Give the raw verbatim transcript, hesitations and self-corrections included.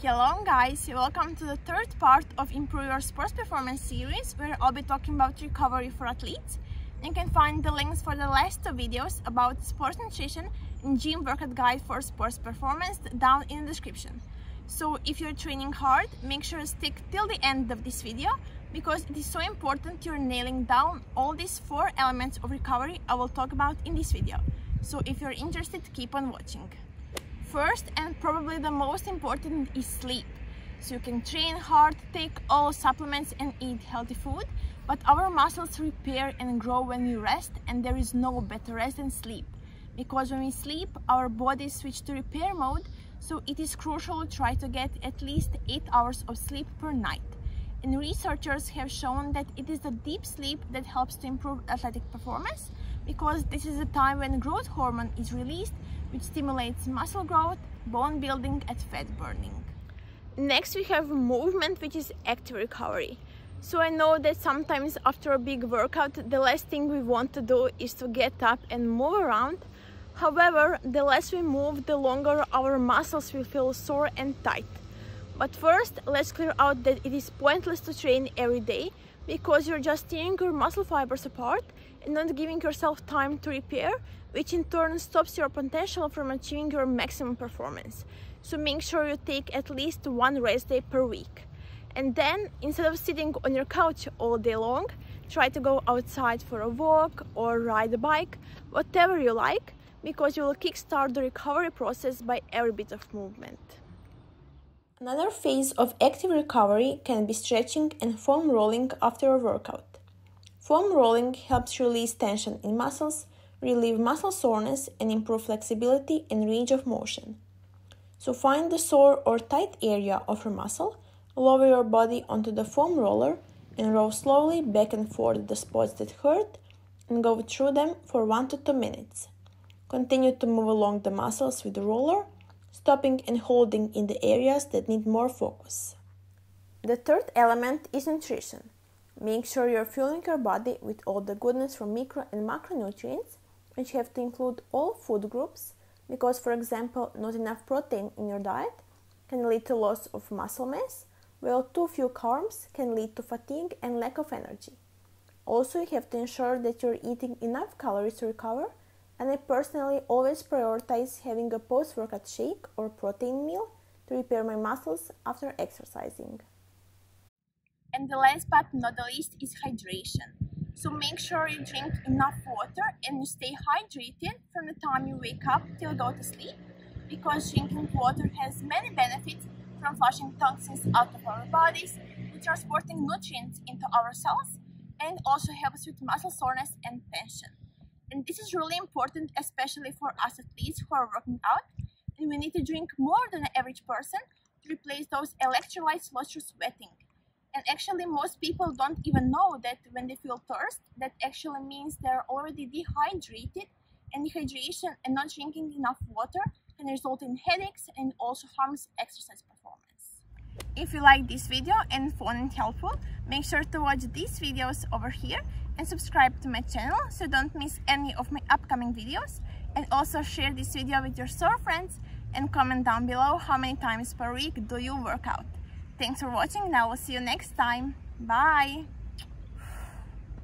Hello guys, welcome to the third part of Improve Your Sports Performance series, where I'll be talking about recovery for athletes. You can find the links for the last two videos about sports nutrition and gym workout guide for sports performance down in the description. So if you're training hard, make sure to stick till the end of this video, because it is so important you're nailing down all these four elements of recovery I will talk about in this video. So if you're interested, keep on watching. First, and probably the most important, is sleep. So you can train hard, take all supplements and eat healthy food, but our muscles repair and grow when we rest, and there is no better rest than sleep. Because when we sleep, our bodies switch to repair mode, so it is crucial to try to get at least eight hours of sleep per night. And researchers have shown that it is the deep sleep that helps to improve athletic performance, because this is the time when growth hormone is released, which stimulates muscle growth, bone building and fat burning. Next we have movement, which is active recovery. So I know that sometimes after a big workout, the last thing we want to do is to get up and move around. However, the less we move, the longer our muscles will feel sore and tight. But first, let's clear out that it is pointless to train every day, because you're just tearing your muscle fibers apart and not giving yourself time to repair, which in turn stops your potential from achieving your maximum performance. So make sure you take at least one rest day per week. And then, instead of sitting on your couch all day long, try to go outside for a walk or ride a bike, whatever you like, because you will kickstart the recovery process by every bit of movement. Another phase of active recovery can be stretching and foam rolling after a workout. Foam rolling helps release tension in muscles, relieve muscle soreness, and improve flexibility and range of motion. So find the sore or tight area of your muscle, lower your body onto the foam roller, and roll slowly back and forth the spots that hurt, and go through them for one to two minutes. Continue to move along the muscles with the roller, stopping and holding in the areas that need more focus. The third element is nutrition. Make sure you're fueling your body with all the goodness from micro and macronutrients, which have to include all food groups, because, for example, not enough protein in your diet can lead to loss of muscle mass, while too few carbs can lead to fatigue and lack of energy. Also, you have to ensure that you're eating enough calories to recover, and I personally always prioritize having a post-workout shake or protein meal to repair my muscles after exercising. And the last but not the least is hydration. So make sure you drink enough water and you stay hydrated from the time you wake up till you go to sleep, because drinking water has many benefits, from flushing toxins out of our bodies to transporting nutrients into our cells, and also helps with muscle soreness and tension. And this is really important, especially for us athletes who are working out, and we need to drink more than the average person to replace those electrolytes lost through sweating. And actually, most people don't even know that when they feel thirst, that actually means they're already dehydrated, and dehydration and not drinking enough water can result in headaches and also harms exercise performance. If you like this video and found it helpful, make sure to watch these videos over here and subscribe to my channel so don't miss any of my upcoming videos, and also share this video with your sore friends and comment down below how many times per week do you work out. Thanks for watching, and I will see you next time. Bye!